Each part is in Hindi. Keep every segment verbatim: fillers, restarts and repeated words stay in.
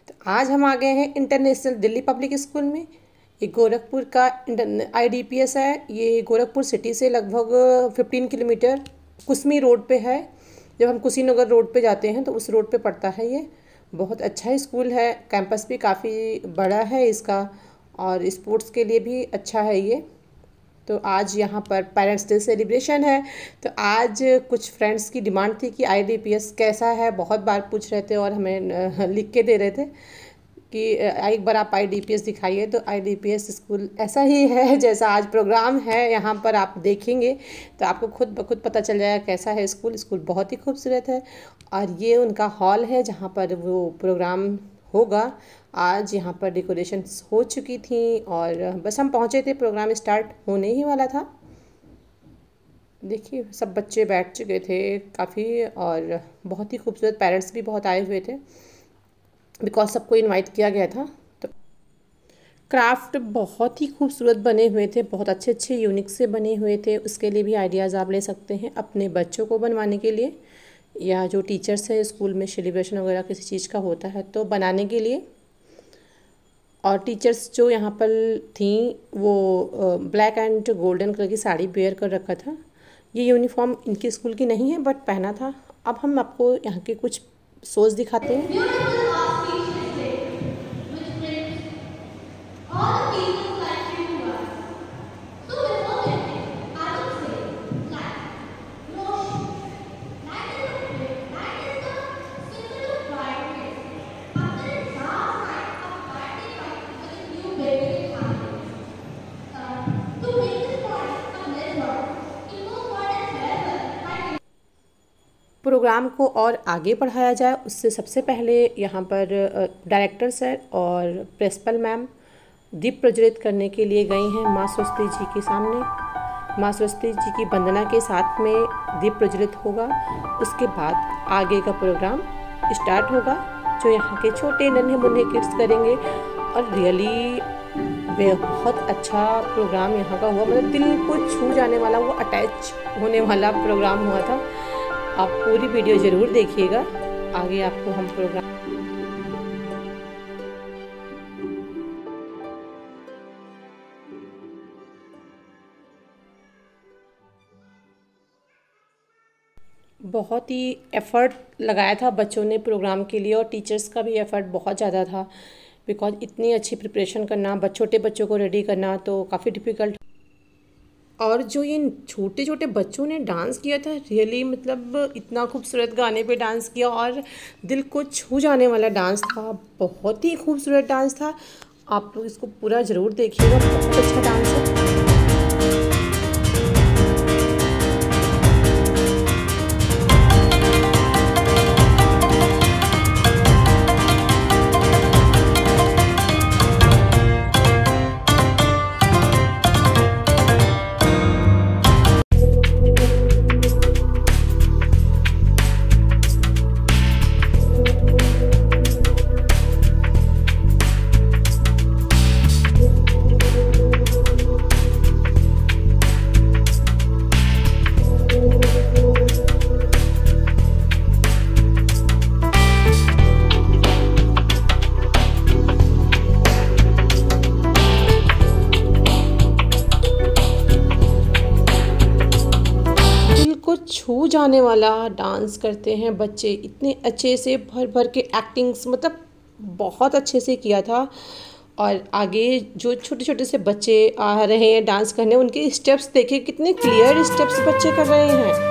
तो आज हम आ गए हैं इंटरनेशनल दिल्ली पब्लिक स्कूल में। ये गोरखपुर का आई डी पी एस है। ये गोरखपुर सिटी से लगभग पंद्रह किलोमीटर कुसमी रोड पे है। जब हम कुशीनगर रोड पे जाते हैं तो उस रोड पे पड़ता है। ये बहुत अच्छा स्कूल है। कैंपस भी काफ़ी बड़ा है इसका और स्पोर्ट्स के लिए भी अच्छा है ये। तो आज यहाँ पर पेरेंट्स डे सेलिब्रेशन है। तो आज कुछ फ्रेंड्स की डिमांड थी कि आई डी पी एस कैसा है, बहुत बार पूछ रहे थे और हमें लिख के दे रहे थे कि एक बार आप आई डी पी एस दिखाइए। तो I D P S school ऐसा ही है जैसा आज प्रोग्राम है। यहाँ पर आप देखेंगे तो आपको खुद ब खुद पता चल जाएगा कैसा है स्कूल। स्कूल बहुत ही खूबसूरत है और ये उनका हॉल है जहाँ पर वो प्रोग्राम होगा। आज यहाँ पर डेकोरेशन हो चुकी थी और बस हम पहुँचे थे, प्रोग्राम स्टार्ट होने ही वाला था। देखिए सब बच्चे बैठ चुके थे काफ़ी और बहुत ही खूबसूरत, पेरेंट्स भी बहुत आए हुए थे बिकॉज सबको इनवाइट किया गया था। तो क्राफ्ट बहुत ही खूबसूरत बने हुए थे, बहुत अच्छे अच्छे यूनिक से बने हुए थे। उसके लिए भी आइडियाज़ आप ले सकते हैं अपने बच्चों को बनवाने के लिए, या जो टीचर्स है स्कूल में सेलिब्रेशन वगैरह किसी चीज़ का होता है तो बनाने के लिए। और टीचर्स जो यहाँ पर थी वो ब्लैक एंड गोल्डन कलर की साड़ी वेयर कर रखा था। ये यूनिफॉर्म इनके स्कूल की नहीं है बट पहना था। अब हम आपको यहाँ के कुछ शोज़ दिखाते हैं। प्रोग्राम को और आगे बढ़ाया जाए उससे सबसे पहले यहाँ पर डायरेक्टर सर और प्रिंसिपल मैम दीप प्रज्वलित करने के लिए गई हैं माँ सरस्वती जी के सामने। माँ सरस्वती जी की वंदना के साथ में दीप प्रज्वलित होगा। उसके बाद आगे का प्रोग्राम स्टार्ट होगा जो यहाँ के छोटे नन्हे मुन्ने किड्स करेंगे। और रियली बहुत अच्छा प्रोग्राम यहाँ का हुआ, मतलब दिल को छू जाने वाला, वो अटैच होने वाला प्रोग्राम हुआ था। आप पूरी वीडियो ज़रूर देखिएगा, आगे आपको हम प्रोग्राम। बहुत ही एफ़र्ट लगाया था बच्चों ने प्रोग्राम के लिए और टीचर्स का भी एफ़र्ट बहुत ज़्यादा था बिकॉज इतनी अच्छी प्रिपरेशन करना, छोटे बच्चों को रेडी करना तो काफ़ी डिफ़िकल्ट। और जो ये छोटे छोटे बच्चों ने डांस किया था रियली, मतलब इतना खूबसूरत गाने पे डांस किया और दिल को छू जाने वाला डांस था। बहुत ही खूबसूरत डांस था। आप लोग इसको पूरा ज़रूर देखिएगा, बहुत अच्छा डांस है। छू जाने वाला डांस करते हैं बच्चे, इतने अच्छे से भर भर के एक्टिंग्स, मतलब बहुत अच्छे से किया था। और आगे जो छोटे छोटे से बच्चे आ रहे हैं डांस करने, उनके स्टेप्स देखिए कितने क्लियर स्टेप्स बच्चे कर रहे हैं।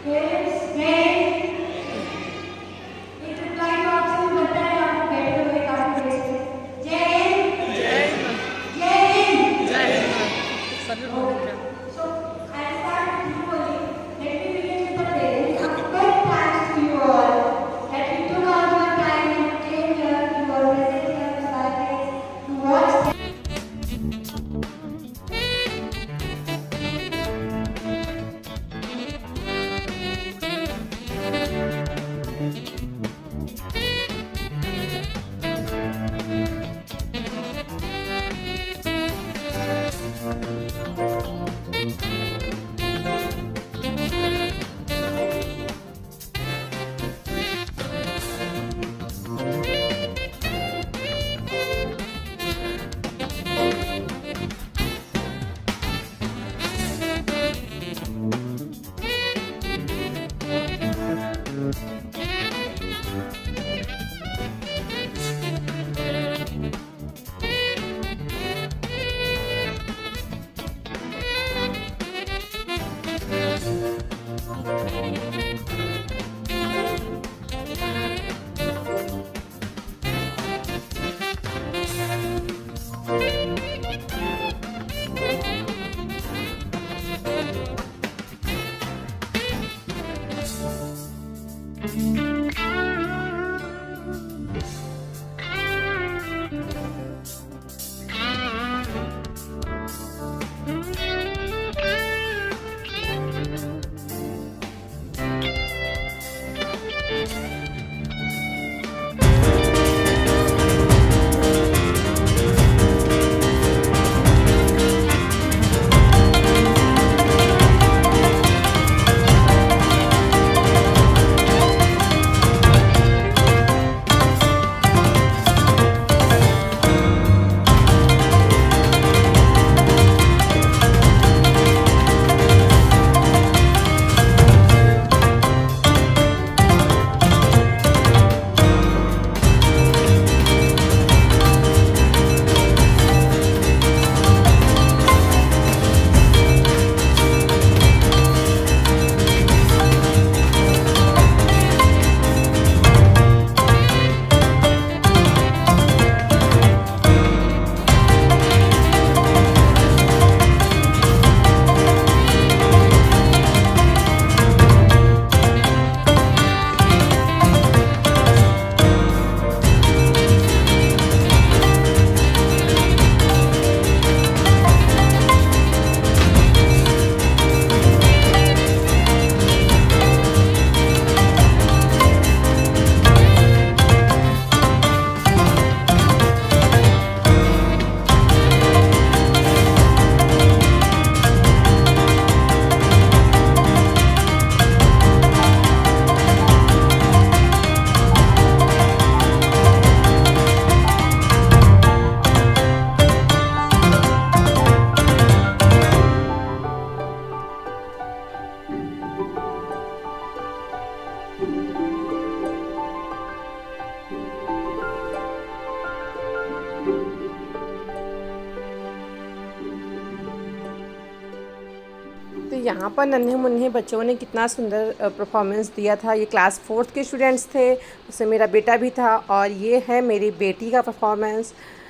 तो यहाँ पर नन्हे मुन्ने बच्चों ने कितना सुंदर परफॉर्मेंस दिया था। ये क्लास फोर्थ के स्टूडेंट्स थे, उससे मेरा बेटा भी था, और ये है मेरी बेटी का परफॉर्मेंस।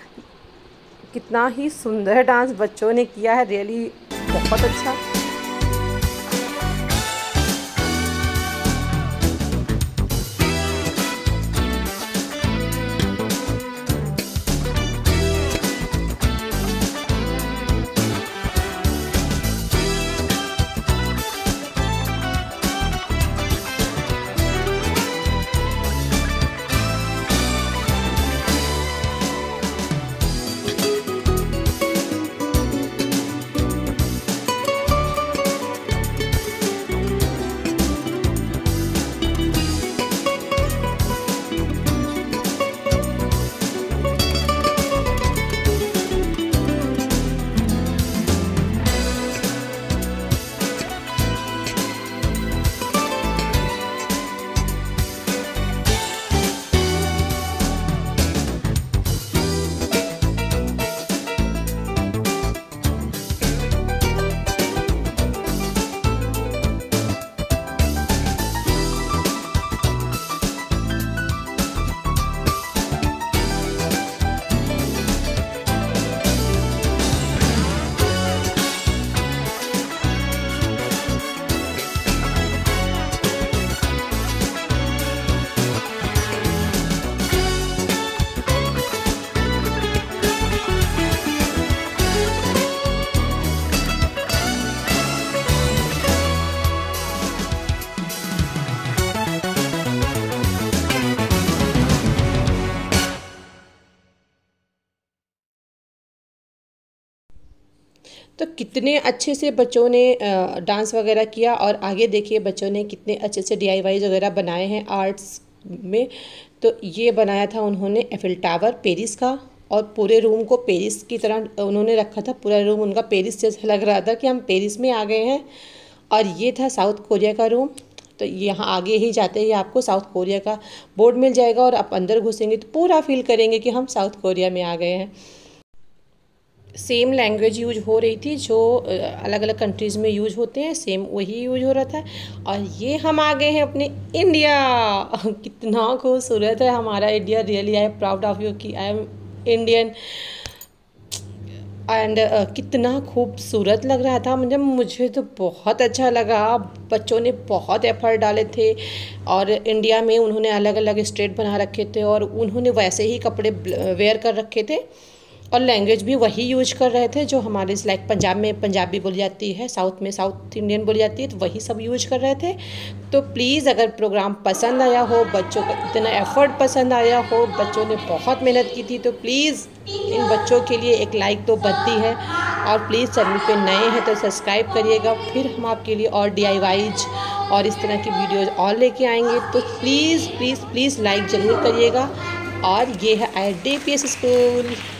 कितना ही सुंदर डांस बच्चों ने किया है, रियली बहुत अच्छा। तो कितने अच्छे से बच्चों ने डांस वगैरह किया, और आगे देखिए बच्चों ने कितने अच्छे से डी आई वाई वगैरह बनाए हैं आर्ट्स में। तो ये बनाया था उन्होंने एफिल टावर पेरिस का, और पूरे रूम को पेरिस की तरह उन्होंने रखा था। पूरा रूम उनका पेरिस जैसा लग रहा था कि हम पेरिस में आ गए हैं। और ये था साउथ कोरिया का रूम। तो यहाँ आगे ही जाते ही आपको साउथ कोरिया का बोर्ड मिल जाएगा, और आप अंदर घुसेंगे तो पूरा फील करेंगे कि हम साउथ कोरिया में आ गए हैं। सेम लैंग्वेज यूज हो रही थी जो अलग अलग कंट्रीज़ में यूज होते हैं, सेम वही यूज हो रहा था। और ये हम आ गए हैं अपने इंडिया। कितना खूबसूरत है हमारा India. Really I am proud of you कि I am Indian. And uh, कितना खूबसूरत लग रहा था, मतलब मुझे तो बहुत अच्छा लगा। बच्चों ने बहुत एफर्ट डाले थे, और इंडिया में उन्होंने अलग अलग स्टेट बना रखे थे, और उन्होंने वैसे ही कपड़े वेयर कर रखे थे, और लैंग्वेज भी वही यूज कर रहे थे जो हमारे लाइक पंजाब में पंजाबी बोली जाती है, साउथ में साउथ इंडियन बोली जाती है, तो वही सब यूज कर रहे थे। तो प्लीज़ अगर प्रोग्राम पसंद आया हो, बच्चों का इतना एफर्ट पसंद आया हो, बच्चों ने बहुत मेहनत की थी, तो प्लीज़ इन बच्चों के लिए एक लाइक तो बनती है। और प्लीज़ चैनल पे नए हैं तो सब्सक्राइब करिएगा। फिर हम आपके लिए और डी आई वाईज और इस तरह की वीडियोज़ और लेके आएंगे, तो प्लीज़ प्लीज़ प्लीज़ लाइक ज़रूर करिएगा। और ये है I D P S school.